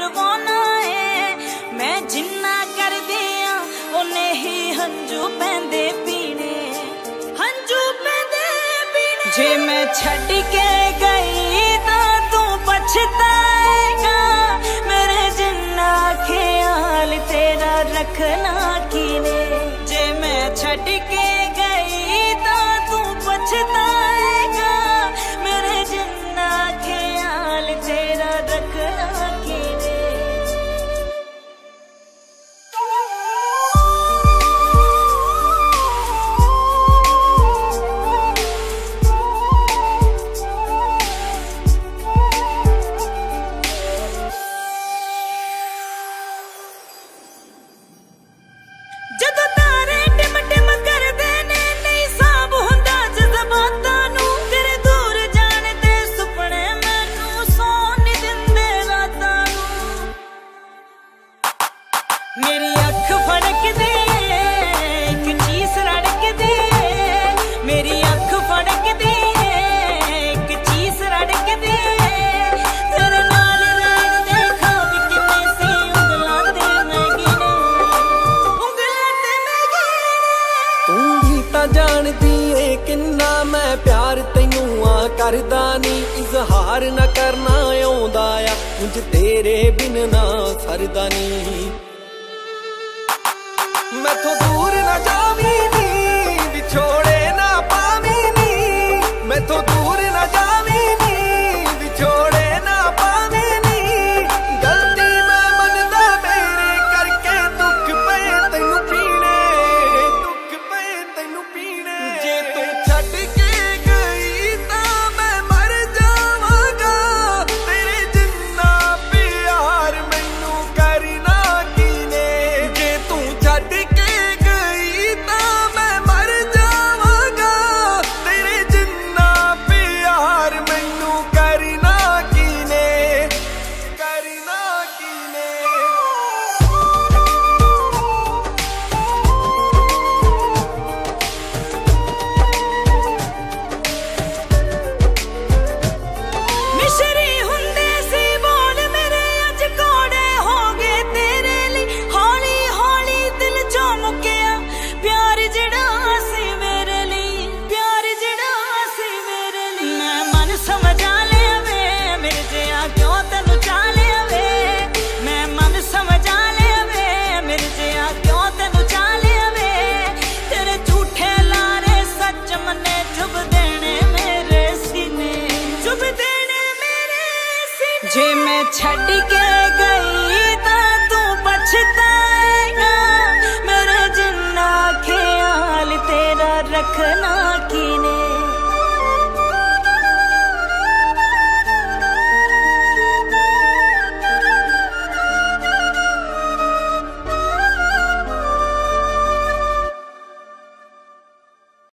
करवाना है। मैं जिन्ना कर दिया उन्हें ही हंजू पैंदे पीने, हंजू पैंदे पीने। जे मैं छड़ के गई तो तू पछताएगा, मेरे जिन्ना ख्याल तेरा रखना कीने। जे मैं छड़ के गई तो तू पछताएगा, मेरे जिन्ना ख्याल तेरा रखना कीने। ਜਦੋਂ ਤਾਰੇ ਟਿਮ ਟਿਮ ਕਰਦੇ ਨੇ ਨਹੀਂ ਸਾਬ ਹੁੰਦਾ ਜਜ਼ਬਾਤਾਂ ਨੂੰ, ਤੇਰੇ ਦੂਰ ਜਾਣ ਦੇ ਸੁਪਨੇ ਮੈਨੂੰ ਸੌਣ ਨਹੀਂ ਦਿੰਦੇ ਰਾਤਾਂ ਨੂੰ। ਮੇਰੀ ਅੱਖ ਫੜਕਦੀ ਇੱਕ ਚੀਜ਼ ਰੜਕਦੀ, ਮੇਰੀ ਅੱਖ ਫੜਕਦੀ ਇੱਕ ਚੀਜ਼ ਰੜਕਦੀ। ਤੇਰੇ ਨਾਲ ਰਹਿਣ ਦੇ ਖਾਬ ਕਿੰਨੇ ਸੀ ਉਂਗਲਾਂ ਤੇ ਮੈਂ ਗਿਣੇ, ਉਂਗਲਾਂ ਤੇ ਮੈਂ ਗਿਣੇ। ਤੂੰ ਵੀ ਤਾਂ ਜਾਣਦੀ ਏ ਕਿੰਨਾ ਮੈਂ ਪਿਆਰ ਤੈਨੂੰ ਆ ਕਰਦਾ ਨੀ, ਇਜ਼ਹਾਰ ਨਾ ਕਰਨਾ ਆਉਂਦਾ ਆ ਉਂਝ ਤੇਰੇ ਬਿਨ ਨਾ ਸਰਦਾ ਨੀ। ਮੈਥੋਂ ਦੂਰ ਨਾ ਜਾਵੀਂ ਨੀ, ਵਿਛੋੜੇ ਨਾ ਪਾਵੀਂ ਨੀ, ਮੈਥੋਂ ਦੂਰ ਨਾ ਜਾਵੀਂ ਨੀ, ਵਿਛੋੜੇ ਨਾ ਪਾਵੀਂ ਨੀ। ਗਲਤੀ ਮੈਂ ਮੰਨਦਾ ਮੇਰੇ ਕਰਕੇ ਦੁੱਖ ਪਏ ਤੈਨੂੰ ਪੀਣੇ, ਦੁੱਖ ਪਏ ਤੈਨੂੰ ਪੀਣੇ। ਜੇ ਤੂੰ ਛੱਡ ਕੇ ਗਈ ਤਾਂ ਮੈਂ ਮਰ ਜਾਵਾਂਗਾ, ਤੇਰੇ ਜਿੰਨਾ ਪਿਆਰ ਮੈਨੂੰ ਕਰਨਾ ਕੀਨੇ। ਜੇ ਤੂੰ ਛੱਡ ਕੇ ਗਈ ਤਾਂ ਮੈਂ ਮਰ ਜਾਵਾਂਗਾ, ਤੇਰੇ ਜਿੰਨਾ ਪਿਆਰ ਮੈਨੂੰ ਕਰਨਾ ਕੀਨੇ, ਕਰਨਾ ਕੀਨੇ। ਮਿਸ਼ਰੀ ਹੁੰਦੇ ਸੀ ਬੋਲ ਮੇਰੇ ਅੱਜ ਕੋੜੇ ਹੋ ਗਏ ਤੇਰੇ ਲਈ। ਹੌਲੀ ਹੌਲੀ ਦਿਲ ਚੋਂ ਮੁੱਕਿਆ ਪਿਆਰ ਜਿਹੜਾ ਸੀ ਮੇਰੇ ਲਈ, ਪਿਆਰ ਜਿਹੜਾ ਸੀ ਮੇਰੇ ਲਈ। ਮੈਂ ਮਨ ਸਮਝਾ ਲਿਆ ਵੇ ਮੇਰੇ ਜਿਹਾ ਕਿਉਂ ਤੈਨੂੰ ਚਾਹ ਲਿਆ ਵੇ, ਮੈਂ ਮਨ ਸਮਝਾ ਲਿਆ ਵੇ ਮੇਰੇ ਜਿਹਾ ਕਿਉਂ ਤੈਨੂੰ ਚਾਹ ਲਿਆ ਵੇ। ਤੇਰੇ ਝੂਠੇ ਲਾਰੇ ਸੱਚ ਮੰਨੇ ਚੁੱਭ ਦੇਣੇ ਮੇਰੇ ਸੀਨੇ, ਚੁੱਭ ਦੇਣੇ ਮੇਰੇ ਸੀਨੇ। ਜੇ ਮੈਂ ਛੱਡ ਕੇ ਗਈ ਤਾਂ ਤੂੰ ਪਛਤਾਏਗਾ, ਮੇਰੇ ਜਿੰਨਾ ख्याल तेरा रखना